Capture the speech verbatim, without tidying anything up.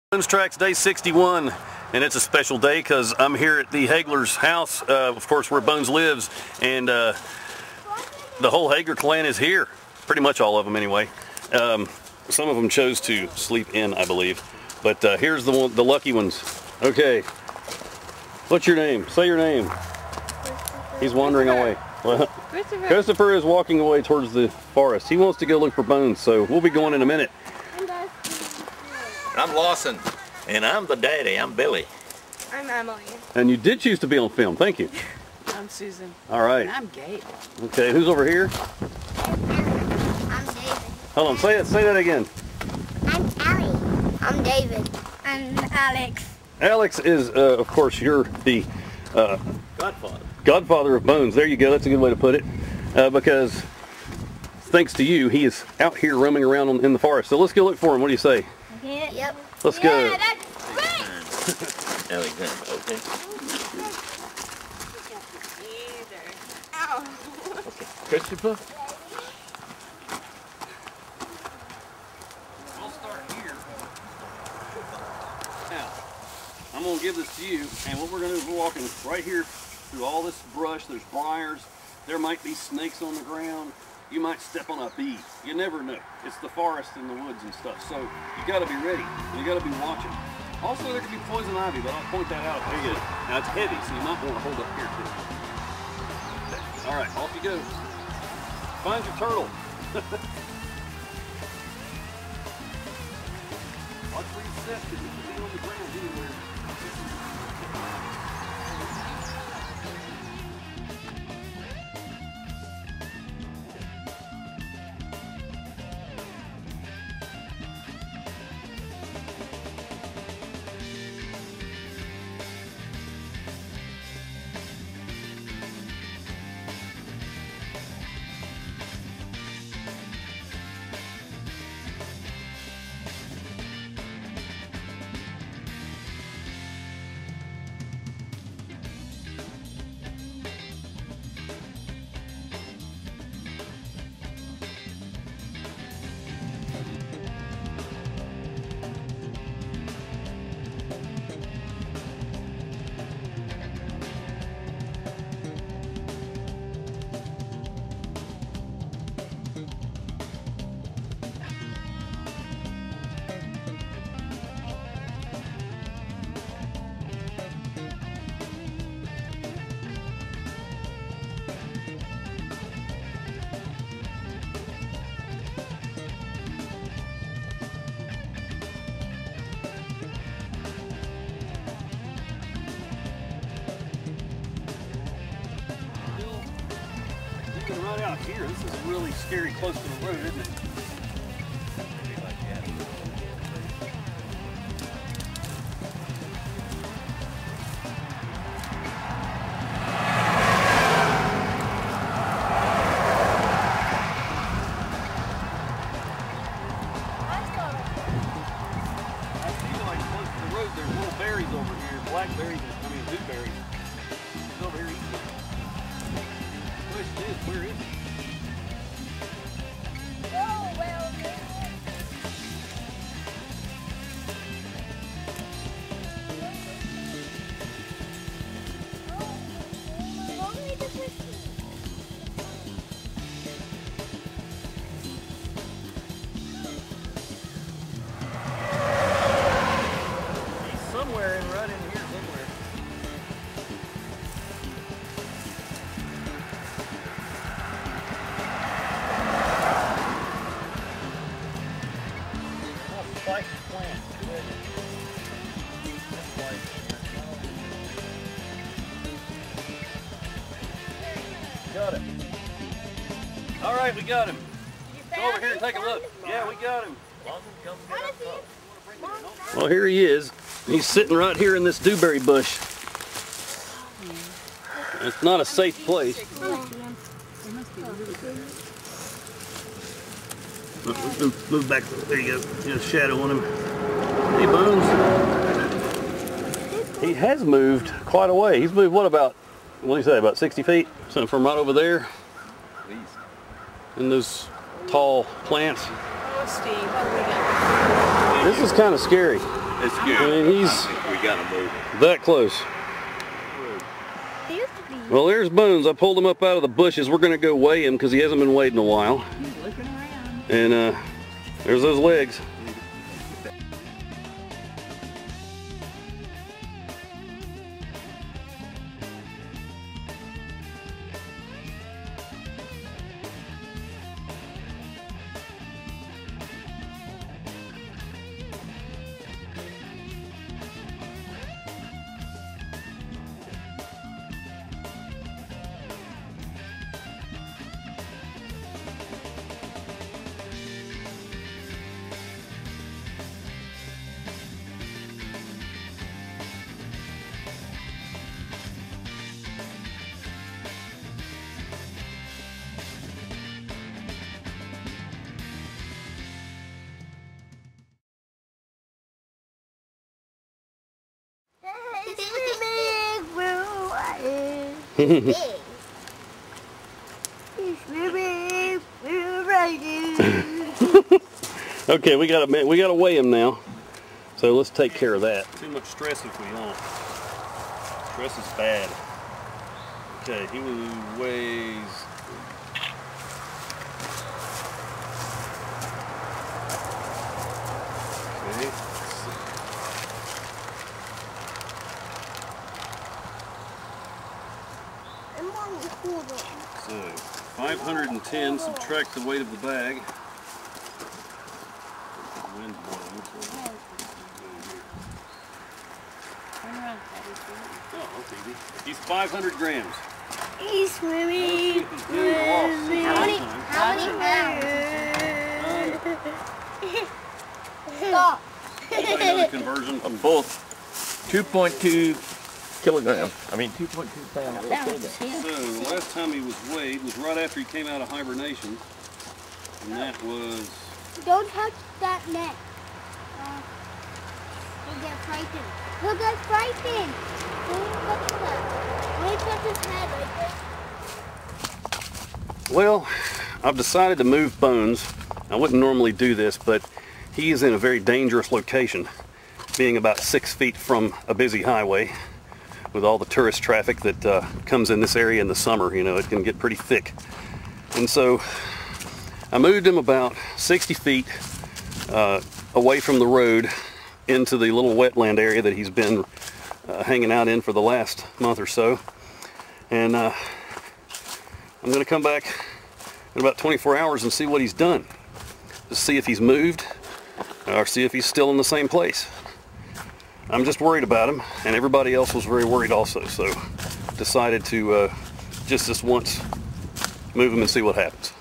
Bones Tracks day sixty-one, and it's a special day because I'm here at the Hagler's house, uh, of course where Bones lives, and uh, the whole Hagler clan is here, pretty much all of them anyway. Um, some of them chose to sleep in, I believe, but uh, here's the one, the lucky ones. Okay, what's your name? Say your name. He's wandering away. Well, Christopher. Christopher is walking away towards the forest. He wants to go look for Bones, so we'll be going in a minute. I'm Lawson, and I'm the daddy. I'm Billy. I'm Emily. And you did choose to be on film. Thank you. I'm Susan. All right. And I'm Gabe. Okay, who's over here? I'm David. Hold on, say it. Say that again. I'm Allie. I'm David. I'm Alex. Alex is, uh, of course, you're the uh, Godfather. godfather of Bones. There you go. That's a good way to put it. Uh, because thanks to you, he is out here roaming around on, in the forest. So let's go look for him. What do you say? Yeah. Yep. Let's go. Yeah, that's right. Alexander, okay. Ow. Okay. Christopher? We'll start here. Now, I'm going to give this to you, and what we're going to do is we're walking right here through all this brush. There's briars. There might be snakes on the ground. You might step on a bee. You never know. It's the forest and the woods and stuff. So you got to be ready. You got to be watching. Also, there could be poison ivy, but I'll point that out. There you go. Now it's heavy, so you might want to hold up here too. All right, off you go. Find your turtle. Watch where you step, because you can be on the ground anywhere. Right out here, this is really scary close to the road, isn't it? I feel like close to the road there's little berries over here, blackberries, I mean blueberries. He's over here eating them. Question is, where is he? Oh, well, He's somewhere in right in here somewhere. Got it. All right, we got him. Go over here and take a look. Yeah, we got him. Well, here he is. He's sitting right here in this dewberry bush. It's not a safe place. Move, move back. There you go. There's a shadow on him. Hey, Bones. He has moved quite a way. He's moved, what, about, what do you say, about sixty feet? Something from right over there. Please. In those tall plants. Oh, Steve, what do we got? This is kind of scary. It's I good. mean, he's I think we gotta move it. that close. Well, there's Bones. I pulled him up out of the bushes. We're going to go weigh him because he hasn't been weighed in a while. He's looking around. And uh, there's those legs. Big. It's big. We're riding. Okay, we got to we got to weigh him now. So let's take care of that. Too much stress if we don't. Stress is bad. Okay, he weighs. Okay. So five hundred ten, subtract the weight of the bag. Wind's blowing, so oh, that's easy. He's five hundred grams. He's swimming. How many? How many pounds? Stop. Another conversion A full two point two kilograms. I mean two point two pounds. So the last time he was weighed was right after he came out of hibernation, and that was. Don't touch that neck. Uh, you'll get frightened. He'll get frightened. Don't touch that. Only touch his head right there. Well, I've decided to move Bones. I wouldn't normally do this, but he is in a very dangerous location, being about six feet from a busy highway with all the tourist traffic that uh, comes in this area in the summer. You know, it can get pretty thick. And so I moved him about sixty feet uh, away from the road into the little wetland area that he's been uh, hanging out in for the last month or so. And uh, I'm going to come back in about twenty-four hours and see what he's done. Just see if he's moved or see if he's still in the same place. I'm just worried about him, and everybody else was very worried also, so decided to uh, just this once move him and see what happens.